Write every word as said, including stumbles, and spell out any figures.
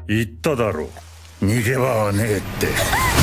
言っただろう、逃げ場はねえって。